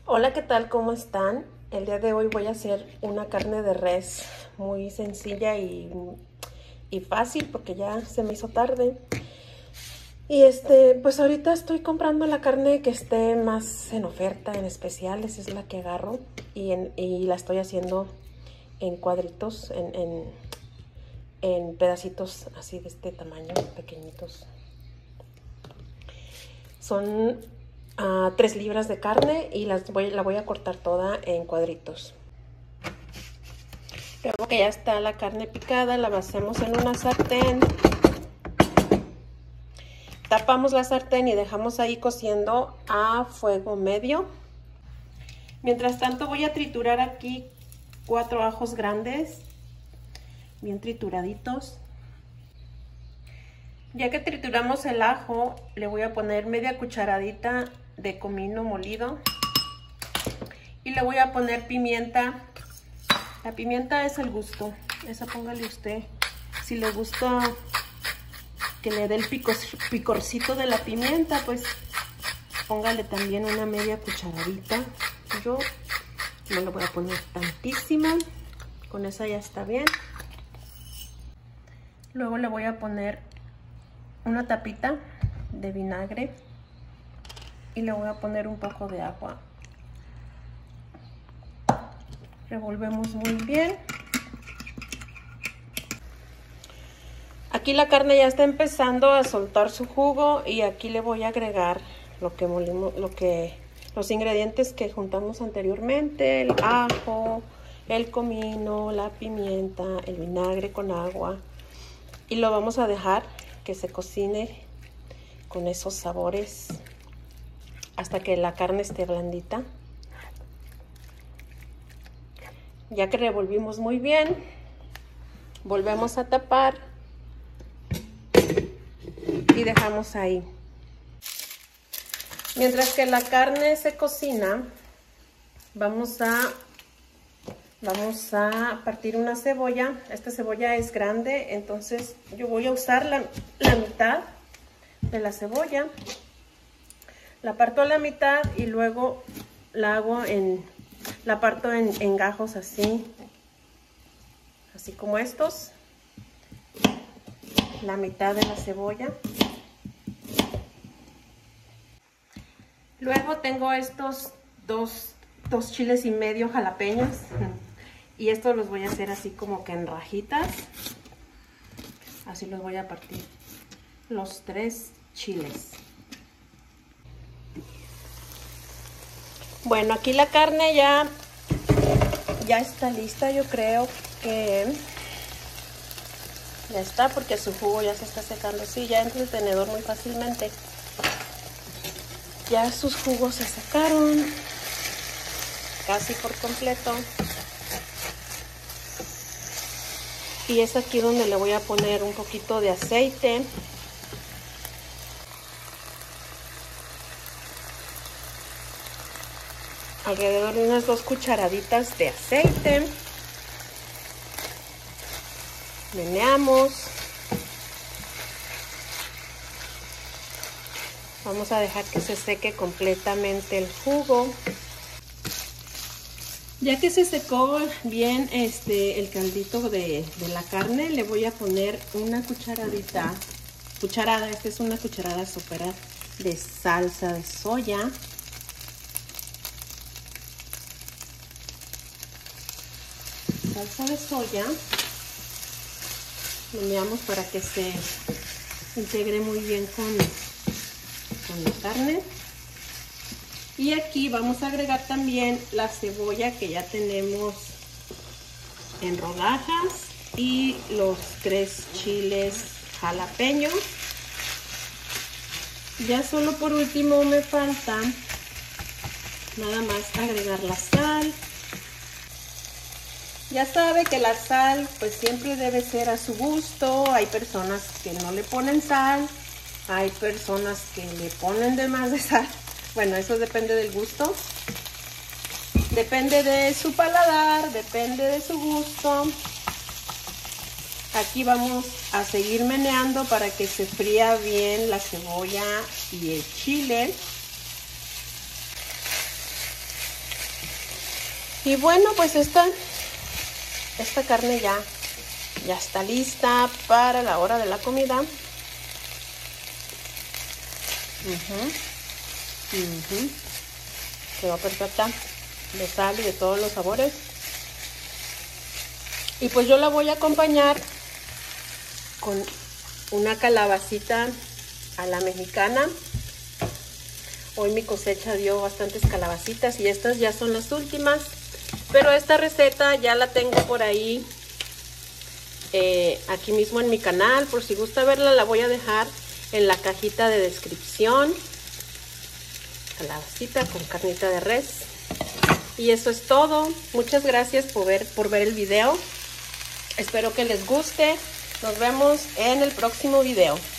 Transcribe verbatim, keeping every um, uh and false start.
Hola, ¿qué tal? ¿Cómo están? El día de hoy voy a hacer una carne de res muy sencilla y, y fácil porque ya se me hizo tarde. Y este, pues ahorita estoy comprando la carne que esté más en oferta, en especiales, es la que agarro y, en, y la estoy haciendo en cuadritos, en, en, en pedacitos así de este tamaño, pequeñitos. Son uh, tres libras de carne y las voy, la voy a cortar toda en cuadritos. Luego que ya está la carne picada, la vaciamos en una sartén. Tapamos la sartén y dejamos ahí cociendo a fuego medio. Mientras tanto voy a triturar aquí cuatro ajos grandes, bien trituraditos. Ya que trituramos el ajo, le voy a poner media cucharadita de comino molido y le voy a poner pimienta. La pimienta es el gusto, esa póngale usted. Si le gusta que le dé el picor, picorcito de la pimienta, pues póngale también una media cucharadita. Yo no le voy a poner tantísima, con esa ya está bien. Luego le voy a poner una tapita de vinagre y le voy a poner un poco de agua. Revolvemos muy bien. Aquí la carne ya está empezando a soltar su jugo y aquí le voy a agregar lo que molimos, lo que, los ingredientes que juntamos anteriormente, el ajo, el comino, la pimienta, el vinagre con agua, y lo vamos a dejar que se cocine con esos sabores hasta que la carne esté blandita. Ya que revolvimos muy bien, volvemos a tapar y dejamos ahí. Mientras que la carne se cocina, vamos a vamos a partir una cebolla. Esta cebolla es grande, entonces yo voy a usar la, la mitad de la cebolla. La parto a la mitad y luego la hago en la parto en, en gajos así, así como estos. La mitad de la cebolla. Luego tengo estos dos, dos chiles y medio jalapeños. Y estos los voy a hacer así como que en rajitas. Así los voy a partir. Los tres chiles. Bueno, aquí la carne ya, ya está lista. Yo creo que ya está porque su jugo ya se está secando. Sí, ya entra el tenedor muy fácilmente. Ya sus jugos se secaron casi por completo. Y es aquí donde le voy a poner un poquito de aceite. Alrededor de unas dos cucharaditas de aceite. Meneamos. Vamos a dejar que se seque completamente el jugo. Ya que se secó bien este el caldito de, de la carne, le voy a poner una cucharadita, cucharada, esta es una cucharada sopera de salsa de soya. Salsa de soya. Meneamos para que se integre muy bien con, con la carne. Y aquí vamos a agregar también la cebolla que ya tenemos en rodajas y los tres chiles jalapeños. Ya solo por último me falta nada más agregar la sal. Ya sabe que la sal pues siempre debe ser a su gusto. Hay personas que no le ponen sal, hay personas que le ponen de más de sal. Bueno, eso depende del gusto, depende de su paladar, depende de su gusto. Aquí vamos a seguir meneando para que se fría bien la cebolla y el chile. Y bueno, pues esta, esta carne ya, ya está lista para la hora de la comida. Uh-huh. Uh-huh. Quedó perfecta de sal y de todos los sabores. Y pues yo la voy a acompañar con una calabacita a la mexicana. Hoy mi cosecha dio bastantes calabacitas y estas ya son las últimas. Pero esta receta ya la tengo por ahí, eh, aquí mismo en mi canal. Por si gusta verla, la voy a dejar en la cajita de descripción. Calabacita con carnita de res. Y eso es todo. Muchas gracias por ver, por ver el video. Espero que les guste. Nos vemos en el próximo video.